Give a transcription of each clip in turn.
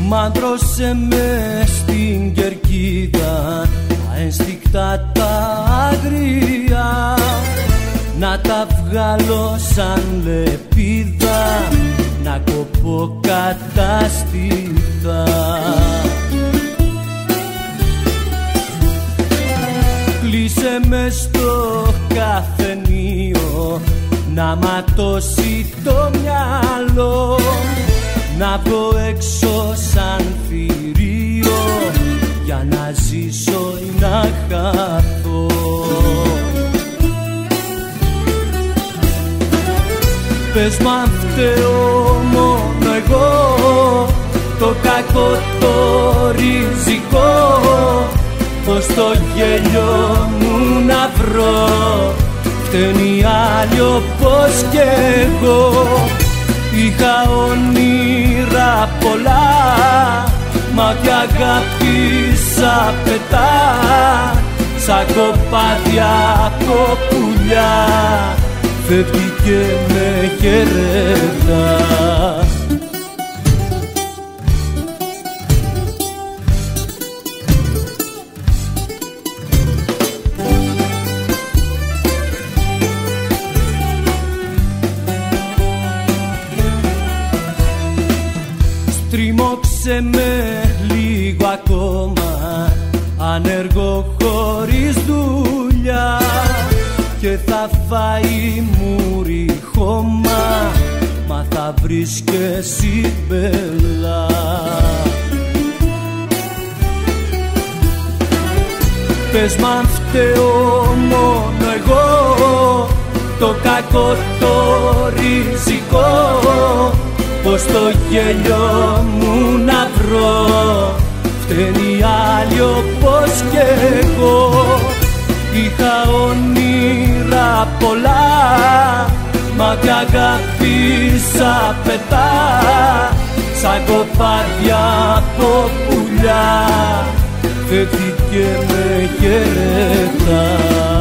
μάντρωσε με στην κερκίδα αένστικτα τα αγρία, να τα βγάλω σαν λεπίδα, να κοπώ κατάστηθα. Κλείσε με στο καφενείο, να ματώσει το μυαλό, να βγω έξω σαν θηρίο, για να ζήσω ή να χαθώ. Πες μ' αν φταίω μόνο εγώ, το κακό το ριζικό, πως το γέλιο μου να βρω, φταίνει άλλοι όπως κι εγώ. Είχα όνειρα πολλά, μα κι αγάπησα πετά, σαν κοπάδια από πουλιά, φεύγει και με χαιρετά. Τριμώξε με λίγο ακόμα, ανέργο χωρίς δουλειά, και θα φάει μουρι χώμα, μα θα βρεις κι εσύ μπελά. Πες μ' αν φταίω μόνο εγώ, το κακό το ριζικό, πως το γέλιο μου να βρω, φταίνει άλλοι όπως κι εγώ. Είχα όνειρα πολλά, μα κι αγάπησα πετά, σαν κοπάδια από πουλιά, φεύγει και με χαιρετά.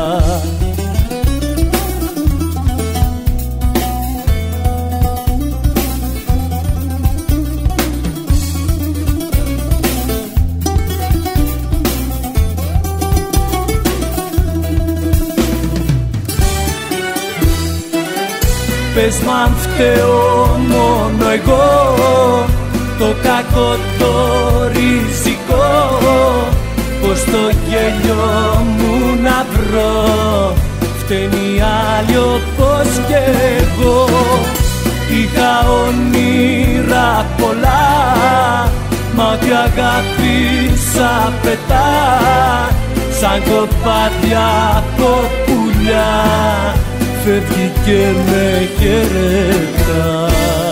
Πες μ' αν φταίω μόνο εγώ, το κακό το ριζικό, πως το γέλιο μου να βρω, φταίνει άλλοι όπως κι εγώ. Είχα όνειρα πολλά, μα κι αγάπησα πετά, σαν κοπάδια από πουλιά, φεύγει και με χαιρετά.